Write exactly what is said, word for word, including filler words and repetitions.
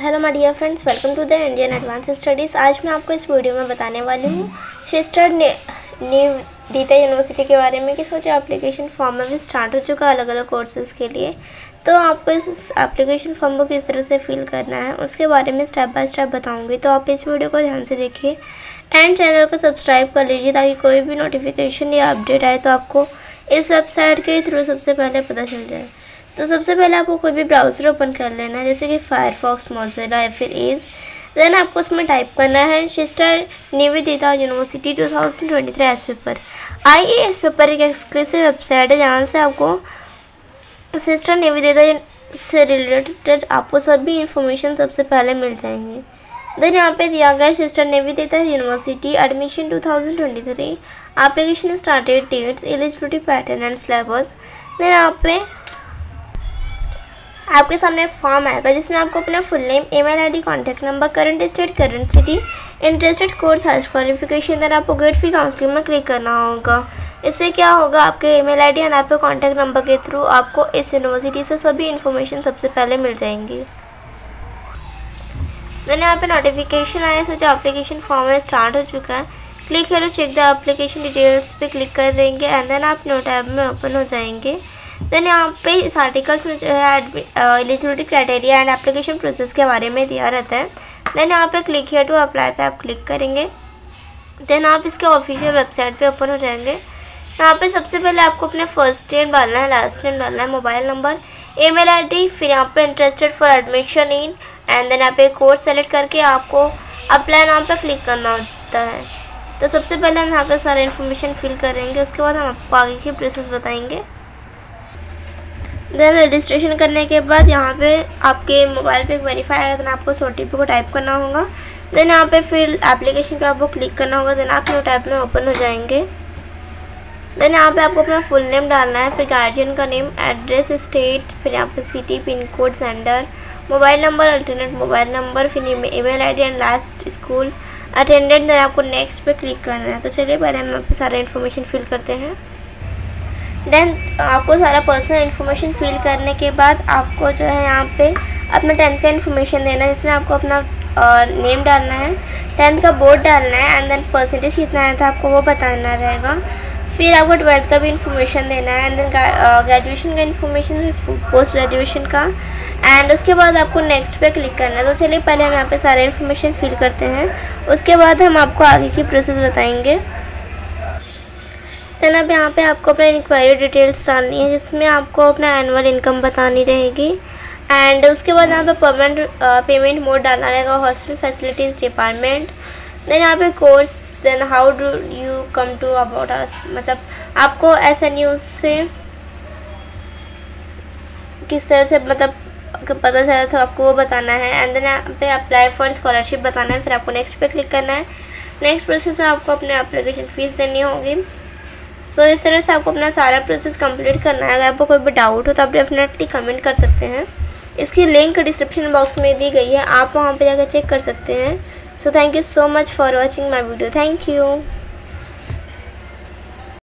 Hello my dear friends, welcome to the Indian advance studies. आज मैं आपको इस वीडियो में बताने वाली हूँ सिस्टर निवेदिता यूनिवर्सिटी के बारे में कि सोचो एप्लीकेशन फॉर्म में भी स्टार्ट हो चुका है अलग अलग कोर्सेज़ के लिए। तो आपको इस एप्लीकेशन फॉर्म को किस तरह से फिल करना है उसके बारे में स्टेप बाय स्टेप बताऊँगी। तो आप इस वीडियो को ध्यान से देखिए एंड चैनल को सब्सक्राइब कर लीजिए ताकि कोई भी नोटिफिकेशन या अपडेट आए तो आपको इस वेबसाइट के थ्रू सबसे पहले पता चल जाए। तो सबसे पहले आपको कोई भी ब्राउज़र ओपन कर लेना है, जैसे कि फायरफॉक्स, मोज़िला या फिर एज। देन आपको उसमें टाइप करना है sister Nivedita university two thousand twenty three S paper. I A S paper एक एक्सक्लूसिव वेबसाइट है जहाँ से आपको सिस्टर निवेदिता से रिलेटेड आपको सभी इंफॉर्मेशन सबसे पहले मिल जाएंगे। देन यहाँ पे दिया गया sister Nivedita university admission two thousand twenty three, application started dates, eligibility pattern and syllabus. Then यहाँ पे आपके सामने एक फॉर्म आएगा जिसमें आपको अपना full name, email ID, contact number, current state, current city, interested course, highest qualification, then आपको गेट फी काउंसलिंग में क्लिक करना होगा। इससे क्या होगा, आपके ईमेल आईडी एंड आपके कॉन्टैक्ट नंबर के थ्रू आपको इस यूनिवर्सिटी से सभी इन्फॉर्मेशन सबसे पहले मिल जाएंगी। देन यहाँ पे नोटिफिकेशन आया है, जो एप्लीकेशन फॉर्म है स्टार्ट हो चुका है। क्लिक करो चेक द एप्लीकेशन डिटेल्स पे क्लिक कर देंगे एंड देन आप न्यू टैब में ओपन हो जाएंगे। देन यहाँ पे इस आर्टिकल्स में जो है eligibility criteria and application process के बारे में दिया रहता है। देन यहाँ पे क्लिक हियर टू अप्लाई पे आप क्लिक करेंगे। देन आप इसके ऑफिशियल वेबसाइट पे ओपन हो जाएंगे। यहाँ पे सबसे पहले आपको अपने फर्स्ट नेम डालना है, लास्ट नेम डालना है, मोबाइल नंबर, ईमेल आईडी, फिर यहाँ पे interested for admission in and then यहाँ पे कोर्स सेलेक्ट करके आपको अप्लाई नाम पे क्लिक करना होता है। तो सबसे पहले हम यहाँ पे सारा इन्फॉर्मेशन फिल करेंगे, उसके बाद हम आपको आगे की प्रोसेस बताएंगे। देन रजिस्ट्रेशन करने के बाद यहाँ पे आपके मोबाइल पे एक वेरीफाई आएगा, देन आपको ओ टी पी को टाइप करना होगा। देन यहाँ पे फिर एप्लीकेशन पे आपको क्लिक करना होगा। देन आप न्यू टैब में ओपन हो जाएंगे। देन यहाँ पे आपको अपना फुल नेम डालना है, फिर गार्जियन का नेम, एड्रेस, स्टेट, फिर यहाँ पे city, pin code, sender, mobile number, alternate mobile number, फिर email ID and last school attended. Then आपको नेक्स्ट पे क्लिक करना है। तो चलिए पहले हम यहाँ पे सारा इन्फॉर्मेशन फिल करते हैं। देन आपको सारा पर्सनल इन्फॉर्मेशन फिल करने के बाद आपको जो है यहाँ पे अपना टेंथ का इन्फॉर्मेशन देना है, जिसमें आपको अपना नेम डालना है, टेंथ का बोर्ड डालना है एंड देन परसेंटेज कितना आया था आपको वो बताना रहेगा। फिर आपको ट्वेल्थ का भी इन्फॉर्मेशन देना है एंड देन ग्रेजुएशन का इन्फॉर्मेशन, पोस्ट ग्रेजुएशन का, एंड उसके बाद आपको नेक्स्ट पे क्लिक करना है। तो चलिए पहले हम यहाँ पे सारा इन्फॉर्मेशन फिल करते हैं, उसके बाद हम आपको आगे की प्रोसेस बताएंगे। देन अब यहाँ पे आपको अपना इंक्वायरी डिटेल्स डालनी है, जिसमें आपको अपना एनुअल इनकम बतानी रहेगी एंड उसके बाद यहाँ पे पेमेंट पेमेंट मोड डालना रहेगा, हॉस्टल फैसिलिटीज़ डिपार्टमेंट। देन यहाँ पे course, then how do you come to about us, मतलब आपको ऐसा न्यूज़ से किस तरह से मतलब पता चला था आपको वो बताना है। एंड देन यहाँ पे अप्लाई फॉर स्कॉलरशिप बताना है, फिर आपको नेक्स्ट पे क्लिक करना है। नेक्स्ट प्रोसेस में आपको अपने एप्लीकेशन फ़ीस देनी होगी। सो so, इस तरह से आपको अपना सारा प्रोसेस कंप्लीट करना है। अगर आपको कोई भी डाउट हो तो आप डेफिनेटली कमेंट कर सकते हैं। इसकी लिंक डिस्क्रिप्शन बॉक्स में दी गई है, आप वहाँ पे जाकर चेक कर सकते हैं। So thank you so much for watching my video. Thank you.